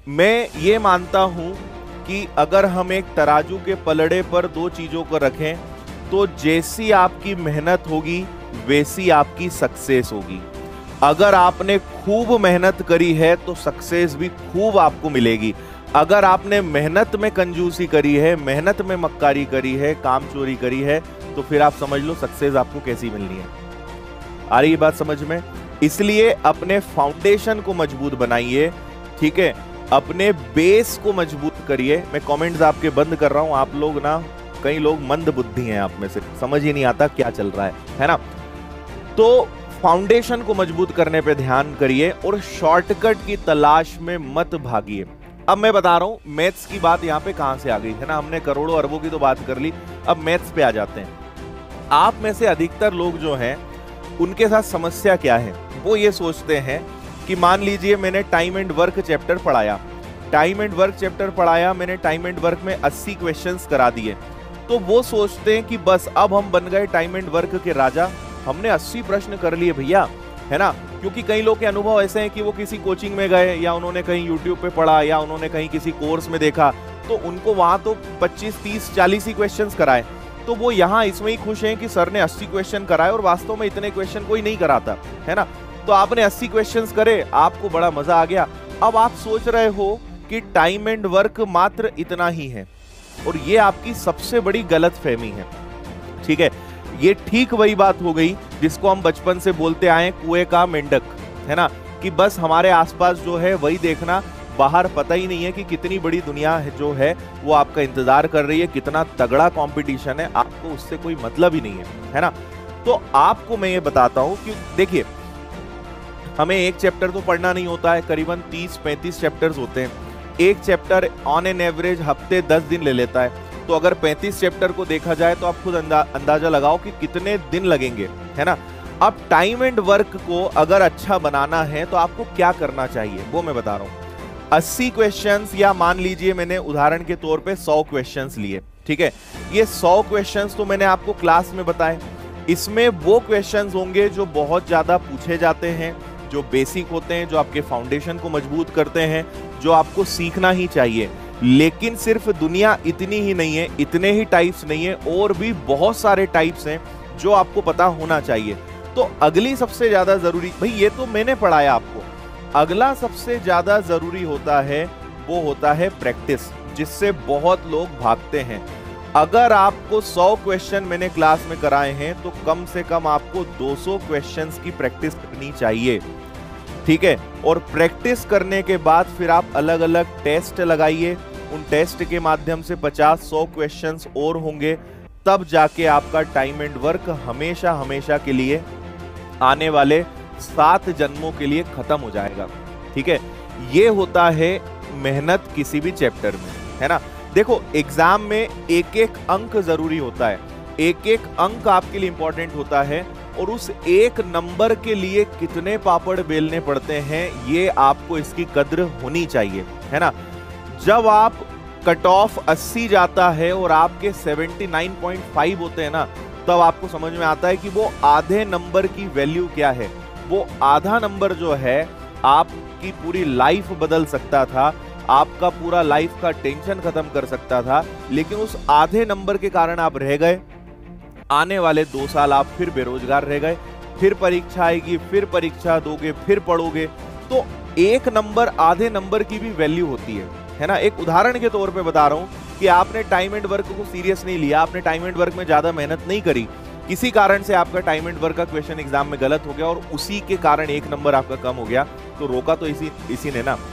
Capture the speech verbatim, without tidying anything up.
मैं ये मानता हूं कि अगर हम एक तराजू के पलड़े पर दो चीजों को रखें तो जैसी आपकी मेहनत होगी वैसी आपकी सक्सेस होगी। अगर आपने खूब मेहनत करी है तो सक्सेस भी खूब आपको मिलेगी। अगर आपने मेहनत में कंजूसी करी है, मेहनत में मक्कारी करी है, काम चोरी करी है, तो फिर आप समझ लो सक्सेस आपको कैसी मिलनी है। आ रही है बात समझ में? इसलिए अपने फाउंडेशन को मजबूत बनाइए, ठीक है, अपने बेस को मजबूत करिए। मैं कमेंट्स आपके बंद कर रहा हूं, आप लोग ना, कई लोग मंद बुद्धि हैं आप में से, समझ ही नहीं आता क्या चल रहा है, है ना। तो फाउंडेशन को मजबूत करने पे ध्यान करिए और शॉर्टकट की तलाश में मत भागिए। अब मैं बता रहा हूं मैथ्स की बात यहां पे कहां से आ गई है ना। हमने करोड़ों अरबों की तो बात कर ली, अब मैथ्स पे आ जाते हैं। आप में से अधिकतर लोग जो हैं उनके साथ समस्या क्या है, वो ये सोचते हैं कि मान लीजिए मैंने टाइम एंड वर्क चैप्टर पढ़ाया, टाइम एंड वर्क चैप्टर पढ़ाया मैंने, टाइम एंड वर्क में अस्सी क्वेश्चंस करा दिए, तो वो सोचते हैं कि बस अब हम बन गए टाइम एंड वर्क के राजा, हमने अस्सी प्रश्न कर लिए भैया, है ना। क्योंकि कई लोग के अनुभव ऐसे हैं कि वो किसी कोचिंग में गए या उन्होंने कहीं यूट्यूब पे पढ़ा या उन्होंने कहीं किसी कोर्स में देखा, तो उनको वहां तो पच्चीस तीस चालीस ही क्वेश्चंस कराए, तो वो यहाँ इसमें ही खुश हैं कि सर ने अस्सी क्वेश्चन कराए और वास्तव में इतने क्वेश्चन कोई नहीं कराता, है ना। तो आपने अस्सी क्वेश्चंस करे, आपको बड़ा मजा आ गया। अब आप सोच रहे हो कि टाइम एंड वर्क मात्र इतना ही है, और ये आपकी सबसे बड़ी गलतफहमी है, ठीक है। ये ठीक वही बात हो गई जिसको हम बचपन से बोलते आए, कुएं का मेंढक, है ना, कि बस हमारे आसपास जो है वही देखना, बाहर पता ही नहीं है कि कितनी बड़ी दुनिया है जो है वो आपका इंतजार कर रही है, कितना तगड़ा कंपटीशन है, आपको उससे कोई मतलब ही नहीं है, है ना। तो आपको मैं ये बताता हूं कि देखिए, हमें एक चैप्टर तो पढ़ना नहीं होता है, करीबन तीस पैंतीस चैप्टर्स होते हैं। एक चैप्टर ऑन एन एवरेज हफ्ते दस दिन ले लेता है, तो अगर पैंतीस चैप्टर को देखा जाए तो आप खुद अंदा, अंदाजा लगाओ कि कितने दिन लगेंगे, है ना। अब टाइम एंड वर्क को अगर अच्छा बनाना है तो आपको क्या करना चाहिए वो मैं बता रहा हूं। अस्सी क्वेश्चंस, या मान लीजिए मैंने उदाहरण के तौर पे सौ क्वेश्चंस लिए, ठीक है। ये सौ क्वेश्चंस तो मैंने आपको क्लास में बताए। इसमें वो क्वेश्चंस होंगे जो बहुत ज्यादा पूछे जाते हैं, जो बेसिक होते हैं, जो आपके फाउंडेशन को मजबूत करते हैं, जो आपको सीखना ही चाहिए। लेकिन सिर्फ दुनिया इतनी ही नहीं है, इतने ही टाइप्स नहीं है, और भी बहुत सारे टाइप्स हैं जो आपको पता होना चाहिए। तो अगली सबसे ज्यादा जरूरी, भाई ये तो मैंने पढ़ाया आपको, अगला सबसे ज्यादा जरूरी होता है वो होता है प्रैक्टिस, जिससे बहुत लोग भागते हैं। अगर आपको सौ क्वेश्चन मैंने क्लास में कराए हैं तो कम से कम आपको दो सौ क्वेश्चंस की प्रैक्टिस करनी चाहिए, ठीक है। और प्रैक्टिस करने के बाद फिर आप अलग अलग टेस्ट लगाइए, उन टेस्ट के माध्यम से पचास सौ क्वेश्चंस और होंगे, तब जाके आपका टाइम एंड वर्क हमेशा हमेशा के लिए, आने वाले सात जन्मों के लिए खत्म हो जाएगा, ठीक है। ये होता है मेहनत किसी भी चैप्टर में, है ना। देखो एग्जाम में एक एक अंक जरूरी होता है, एक एक अंक आपके लिए इंपॉर्टेंट होता है, और उस एक नंबर के लिए कितने पापड़ बेलने पड़ते हैं ये आपको इसकी कद्र होनी चाहिए, है ना। जब आप कट ऑफ अस्सी जाता है और आपके उन्यासी पॉइंट पाँच होते हैं ना, तब आपको समझ में आता है कि वो आधे नंबर की वैल्यू क्या है। वो आधा नंबर जो है आपकी पूरी लाइफ बदल सकता था, आपका पूरा लाइफ का टेंशन खत्म कर सकता था, लेकिन उस आधे नंबर के कारण आप रह गए। आने वाले दो साल आप फिर बेरोजगार रह गए, फिर परीक्षा आएगी, फिर परीक्षा दोगे, फिर पढ़ोगे। तो एक नंबर, आधे नंबर की भी वैल्यू होती है, है ना। एक उदाहरण के तौर पे बता रहा हूं कि आपने टाइम एंड वर्क को सीरियस नहीं लिया, आपने टाइम एंड वर्क में ज्यादा मेहनत नहीं करी, किसी कारण से आपका टाइम एंड वर्क का क्वेश्चन एग्जाम में गलत हो गया और उसी के कारण एक नंबर आपका कम हो गया, तो रोका तो इसी इसी ने ना।